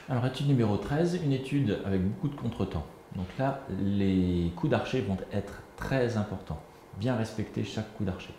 Alors, étude numéro 13, une étude avec beaucoup de contretemps. Donc là, les coups d'archer vont être très importants. Bien respecter chaque coup d'archer.